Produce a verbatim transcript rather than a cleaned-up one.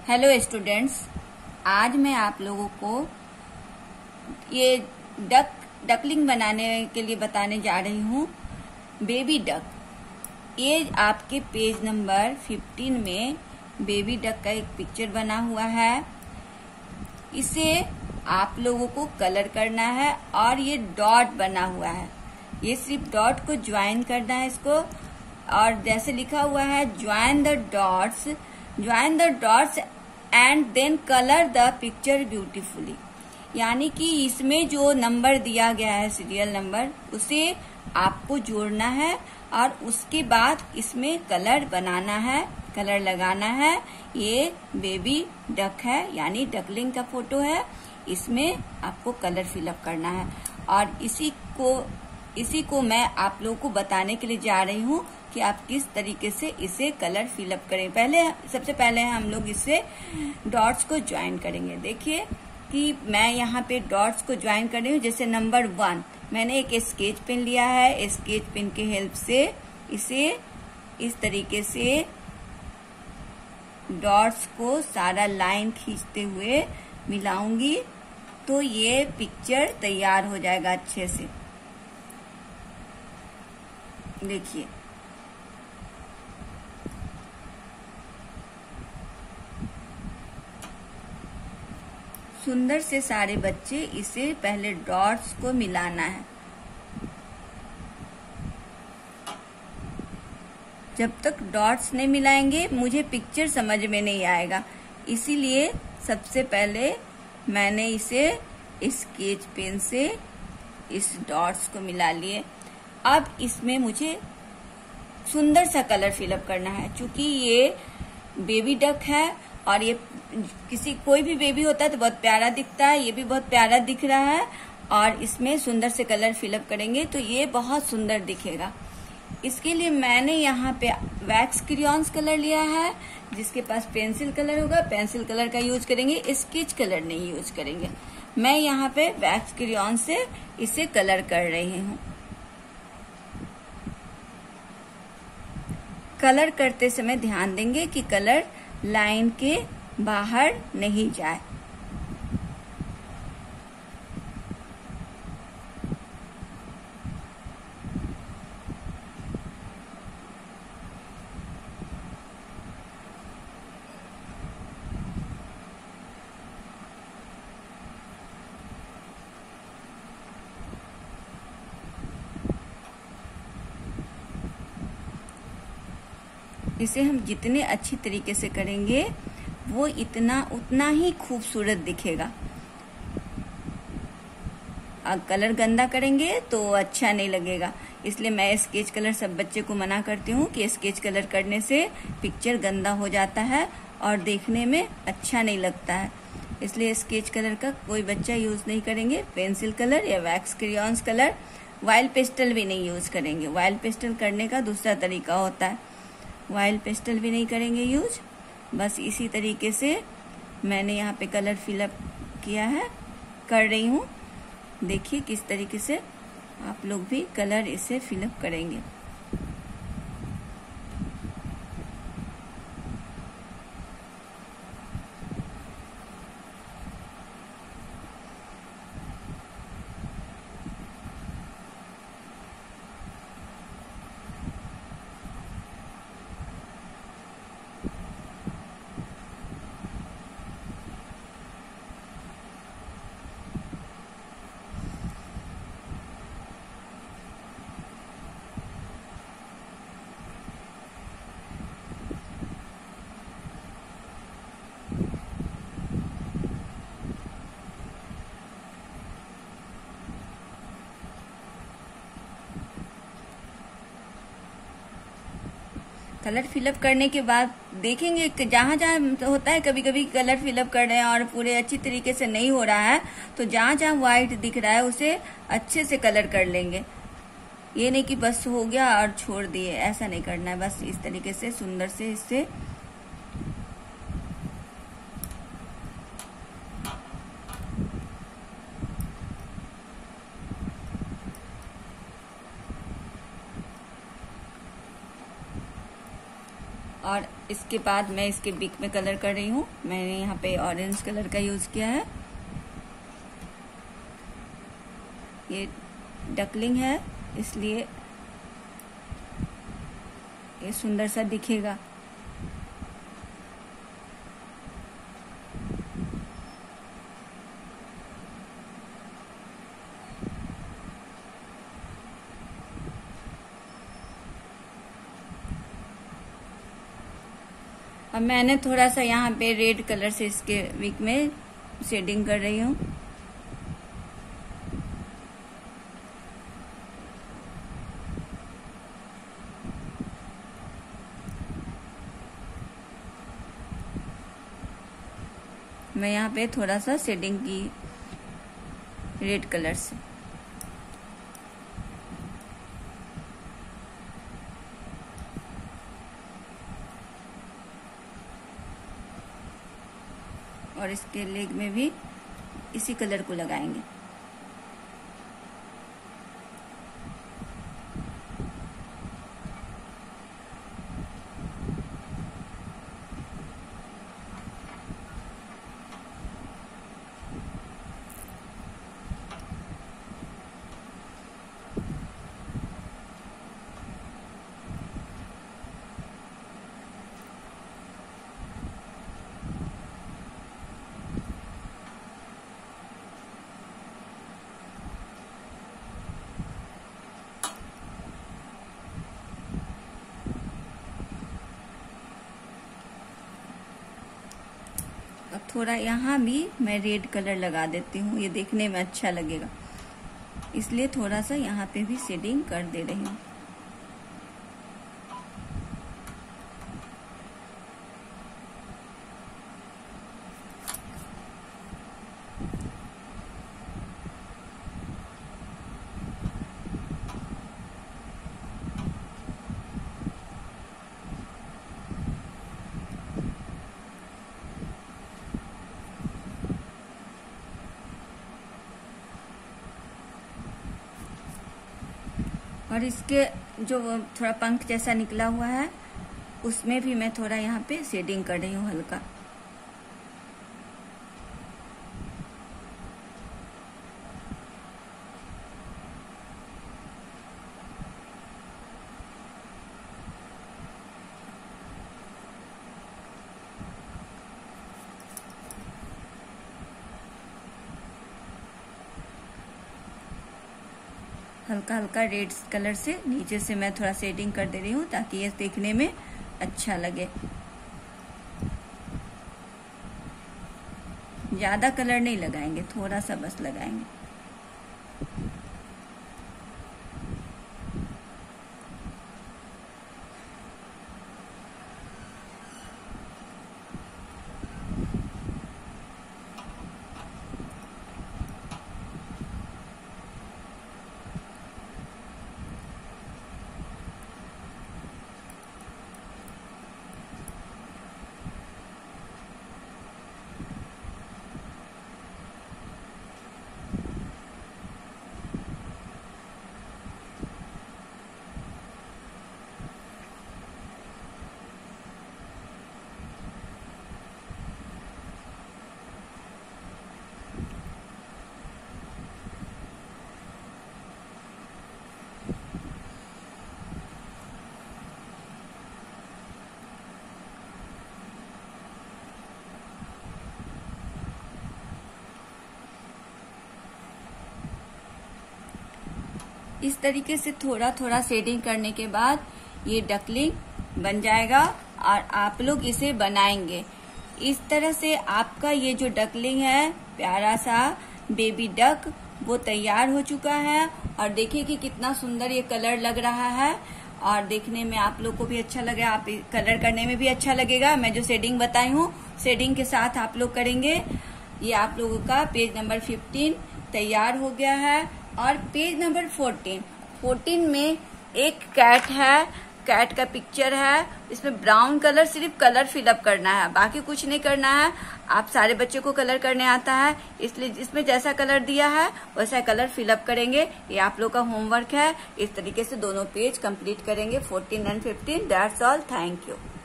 Hello students, आज मैं आप लोगों को ये डक डकलिंग बनाने के लिए बताने जा रही हूँ। Baby duck. ये आपके पेज नंबर पंद्रह में बेबी डक का एक पिक्चर बना हुआ है। इसे आप लोगों को कलर करना है और ये डॉट बना हुआ है। ये सिर्फ डॉट को ज्वाइन करना है इसको, और जैसे लिखा हुआ है join the dots join the dots and then colour the picture beautifully. यानी कि इसमें जो नंबर दिया गया है, सीरियल नंबर, उसे आपको जोड़ना है और उसके बाद इसमें कलर बनाना है, कलर लगाना है। ये बेबी डक है, यानी डकलिंग का फोटो है। इसमें आपको कलर फिलअप करना है और इसी को इसी को मैं आप लोगों को बताने के लिए जा रही हूँ कि आप किस तरीके से इसे कलर फिलअप करें। पहले सबसे पहले हम लोग इससे डॉट्स को ज्वाइन करेंगे। देखिए कि मैं यहाँ पे डॉट्स को ज्वाइन कर रही हूँ। जैसे नंबर वन, मैंने एक स्केच पेन लिया है। स्केच पेन के हेल्प से इसे इस तरीके से डॉट्स को सारा लाइन खींचते हुए मिलाऊंगी तो ये पिक्चर तैयार हो जाएगा अच्छे से। देखिए, सुंदर से सारे बच्चे इसे पहले डॉट्स को मिलाना है। जब तक डॉट्स नहीं मिलाएंगे मुझे पिक्चर समझ में नहीं आएगा। इसीलिए सबसे पहले मैंने इसे स्केच पेन से इस डॉट्स को मिला लिए। अब इसमें मुझे सुंदर सा कलर फिलअप करना है। चूंकि ये बेबी डक है और ये किसी कोई भी बेबी होता है तो बहुत प्यारा दिखता है, ये भी बहुत प्यारा दिख रहा है। और इसमें सुंदर से कलर फिलअप करेंगे तो ये बहुत सुंदर दिखेगा। इसके लिए मैंने यहाँ पे वैक्स क्रेयॉन्स कलर लिया है। जिसके पास पेंसिल कलर होगा पेंसिल कलर का यूज करेंगे, स्केच कलर नहीं यूज करेंगे। मैं यहाँ पे वैक्स क्रेयॉन से इसे कलर कर रही हूँ। कलर करते समय ध्यान देंगे कि कलर लाइन के बाहर नहीं जाए। इसे हम जितने अच्छी तरीके से करेंगे वो इतना उतना ही खूबसूरत दिखेगा। अब कलर गंदा करेंगे तो अच्छा नहीं लगेगा। इसलिए मैं स्केच कलर सब बच्चे को मना करती हूँ कि स्केच कलर करने से पिक्चर गंदा हो जाता है और देखने में अच्छा नहीं लगता है। इसलिए स्केच कलर का कोई बच्चा यूज नहीं करेंगे। पेंसिल कलर या wax crayons colour, wild pastel भी नहीं यूज करेंगे। वाइल्ड पेस्टल करने का दूसरा तरीका होता है, वाइल्ड पेस्टल भी नहीं करेंगे यूज। बस इसी तरीके से मैंने यहाँ पे कलर फिलअप किया है, कर रही हूँ। देखिए किस तरीके से आप लोग भी कलर इसे फिलअप करेंगे। कलर फिलअप करने के बाद देखेंगे कि जहां जहां होता है, कभी कभी कलर फिलअप कर रहे हैं और पूरे अच्छी तरीके से नहीं हो रहा है, तो जहां जहां व्हाइट दिख रहा है उसे अच्छे से कलर कर लेंगे। ये नहीं कि बस हो गया और छोड़ दिए, ऐसा नहीं करना है। बस इस तरीके से सुंदर से इससे और इसके बाद मैं इसके बिक में कलर कर रही हूँ। मैंने यहाँ पे ऑरेंज कलर का यूज किया है। ये डकलिंग है इसलिए ये सुंदर सा दिखेगा। अब मैंने थोड़ा सा यहाँ पे रेड कलर से इसके विक में शेडिंग कर रही हूँ। मैं यहाँ पे थोड़ा सा शेडिंग की रेड कलर से। और इसके लेग में भी इसी कलर को लगाएंगे। अब थोड़ा यहाँ भी मैं रेड कलर लगा देती हूँ, ये देखने में अच्छा लगेगा, इसलिए थोड़ा सा यहाँ पे भी शेडिंग कर दे रही हूँ। और इसके जो थोड़ा पंख जैसा निकला हुआ है उसमें भी मैं थोड़ा यहाँ पे शेडिंग कर रही हूँ हल्का। हल्का हल्का रेड कलर से नीचे से मैं थोड़ा शेडिंग कर दे रही हूँ ताकि ये देखने में अच्छा लगे। ज्यादा कलर नहीं लगाएंगे, थोड़ा सा बस लगाएंगे। इस तरीके से थोड़ा थोड़ा शेडिंग करने के बाद ये डकलिंग बन जाएगा और आप लोग इसे बनाएंगे। इस तरह से आपका ये जो डकलिंग है, प्यारा सा बेबी डक, वो तैयार हो चुका है। और देखिए कि कितना सुंदर ये कलर लग रहा है और देखने में आप लोग को भी अच्छा लगेगा, आप कलर करने में भी अच्छा लगेगा। मैं जो शेडिंग बताई हूँ, शेडिंग के साथ आप लोग करेंगे। ये आप लोगों का पेज नंबर फिफ्टीन तैयार हो गया है। और पेज नंबर फोर्टीन फोर्टीन में एक कैट है, कैट का पिक्चर है। इसमें ब्राउन कलर, सिर्फ कलर फिलअप करना है, बाकी कुछ नहीं करना है। आप सारे बच्चों को कलर करने आता है, इसलिए इसमें जैसा कलर दिया है वैसा कलर फिलअप करेंगे। ये आप लोग का होमवर्क है। इस तरीके से दोनों पेज कंप्लीट करेंगे, fourteen and fifteen. That's all, thank you.